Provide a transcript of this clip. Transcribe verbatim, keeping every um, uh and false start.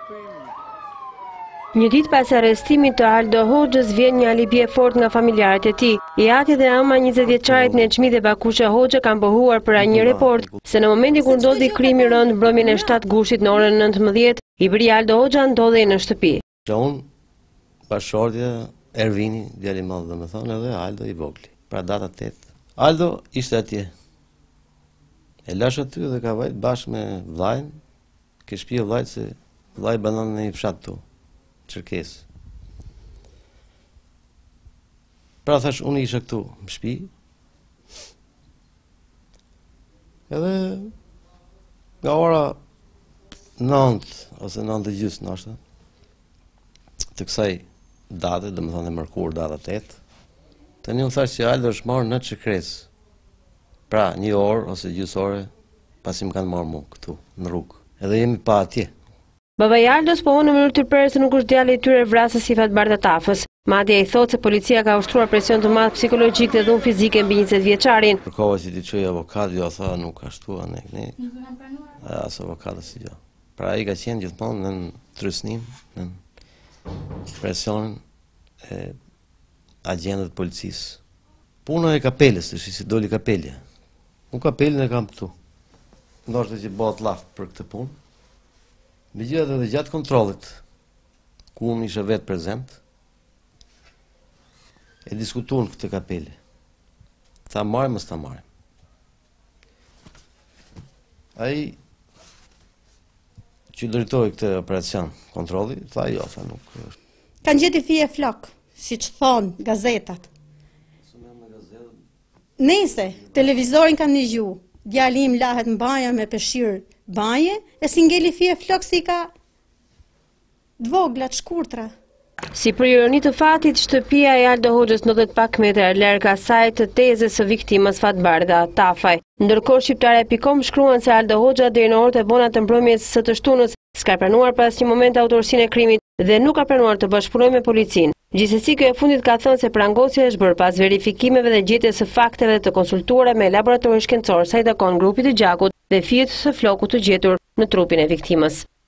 Një ditë pas arrestimit të Aldo Hoxhës vjen një alibi e fortë nga familjarët e tij. Jati dhe ama njëzet vjeçarit Nexhmi dhe Bakusha Hoxha kanë pohuar për një report se në momentin kur ndodhi krimi rënd mbrëmjen e shtatë gushtit në orën nëntëmbëdhjetë, i biri Aldo Hoxha ndodhej në shtëpi. Unë, bashkëshortja Ervini, djali i madh domethënë, edhe Aldo i vogli. Pra data tetë. Aldo ishte atje. E lash aty dhe ka vajt bashkë me vllajin, ke shtëpi e vllajt se vllai banon në një fshat tu. Çerkes. Pra thash, unë isha këtu në shtëpi. Edhe nga ora nëntë ose nëntë e gjysmë ndoshta të kësaj date, domethënë e mërkur data tetë, tani unë thash që Aldo është marrë në Çerkes. Pra një orë ose gjysmë ore pasi më kanë marrë mua këtu në rrugë. Edhe jemi pa atje. Baba i Aldos pohon në mënyrë të tërprerë se nuk është djali i tyre vrasës i fatbarë të Tafës. Madje ai thotë se policia ka ushtruar presion të madh psikologjik dhe dhunë fizike mbi njëzet vjeçarin. Kërkova që t'i çoj avokat, jo tha nuk ashtu anë ne. Nuk e kanë pranuar. As avokat as gjë. Pra ai ka qenë gjithmonë në trysnim, në presionin e agjentëve të policisë. Puna e kapelës, është si doli kapelja. Unë kapelën e kam këtu. Ndoshta që bëhet llaf për këtë punë. Megjithatë edhe gjatë kontrollit, ku unë isha vetë prezent, e diskutuan këtë kapele. Tha marrim mos ta marrim. Ai që drejtoi këtë operacion kontrolli, tha jo, tha nuk është. Kanë gjetë fije flok, siç thon gazetat. Nëse televizorin kanë dëgju, djali im lahet në banjë me peshqir baje, e si ngeli fije flok si ka dvogla të shkurtra. Si për ironi të fatit, shtëpia e Aldo Hoxhës ndodhet pak metra larg asaj të tezës së viktimës Fatbardha Tafaj. Ndërkohë shqiptare punkt com shkruan se Aldo Hoxha deri në orët e vona të mbrëmjes së të shtunës s'ka pranuar pas një moment autorsinë e krimit dhe nuk ka pranuar të bashkëpunojë me policinë. Gjithsesi, kjo e fundit ka thënë se prangosja është bërë pas verifikimeve dhe gjetjes së fakteve të konsultuara me laboratorin shkencor sa i takon grupit të gjakut dhe fijet së flokut të gjetur në trupin e viktimës.